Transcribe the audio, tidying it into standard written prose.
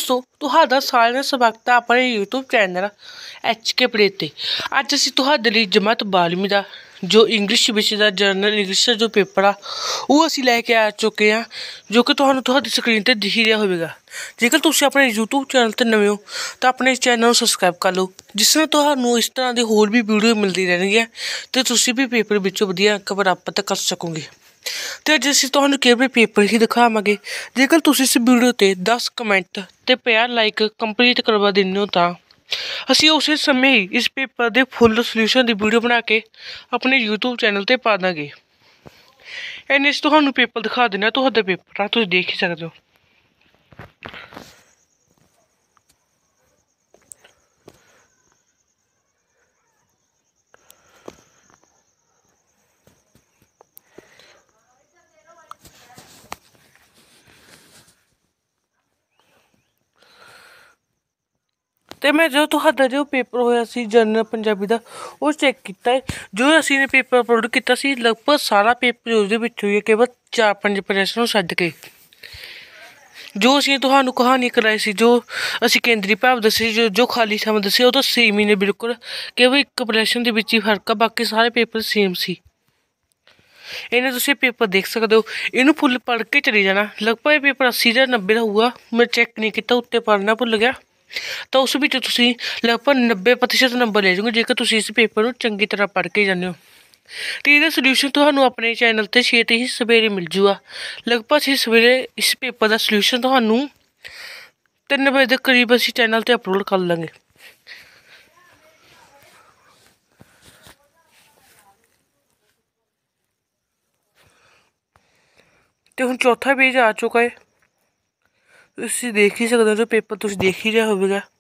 दोस्तों तुहाडा सारिਆਂ ਦਾ ਸਵਾਗਤ ਹੈ ਆਪਣੇ YouTube ਚੈਨਲ HK ਪੜੇ ਤੇ। ਅੱਜ ਅਸੀਂ ਤੁਹਾਡੇ ਲਈ ਜਮਾਤ 12ਵੀਂ ਦਾ जो इंग्लिश विषय का जरनल इंग्लिश का जो पेपर आ वो असी लैके आ चुके हैं, जो कि तुहानू स्क्रीन पर दिख ही रहा होगा। जेकर तुम अपने यूट्यूब चैनल पर नवे हो तो अपने चैनल को सबसक्राइब कर लो, जिस नाल तुहानू इस तरह की होर भी वीडियो मिलती रहनी है तो तुसी भी पेपर विचों वधिया अंक प्राप्त कर सकोगे। तो अज असीं तुहानू केवल पेपर ही दिखावांगे। जेकर तुसीं इस वीडियो ते 10 कमेंट ते 50 लाइक कंप्लीट करवा दिंदे हो तां ਅਸੀਂ ਉਸੇ ਸਮੇਂ ਹੀ इस पेपर के फुल सोल्यूशन की वीडियो बना के अपने यूट्यूब चैनल पर पा देंगे। इन्ने च तुहानू पेपर दिखा देना, तुहाडा पेपर आ तुसीं देख ही सकते हो। तो मैं जो तुहाडा जो पेपर होया सी जनरल पंजाबी का वो चैक किया है। जो असी ने पेपर अपलोड किया सी लगभग सारा पेपर उसदे विच होई है, केवल 4-5 प्रश्न छड्ड के। जो असी तुहानू कहानी कराई सी, जो असी केंद्री भाव दसे, जो खाली समय दसे, वो तो सेम ही ने बिल्कुल, केवल एक प्रश्न के विच ही फर्क आ, बाकी सारे पेपर सेम सी। इन्हें तुसीं पेपर देख सकते हो, इनू फुल पढ़ के चली जाना। लगभग पेपर 80 या 90 का होऊगा, मैं चैक नहीं किया, उत्ते पढ़ना भुल गया। तो उस विच तुसीं लगभग 90% नंबर ले जाओगे जेकर तुसीं इस पेपर को चंगी तरह पढ़ के जाते हो। तो इसका सोल्यूशन तुहानू अपने चैनल पर छेती ही सवेरे मिल जूगा। लगभग असीं सवेरे इस पेपर का सोल्यूशन तुहानू 3 बजे के करीब असीं चैनल पर अपलोड कर लेंगे। तो हुण चौथा पेज आ चुका है, तुसीं देख ही सकते हो। जो पेपर तुसीं देख ही रहा होगा।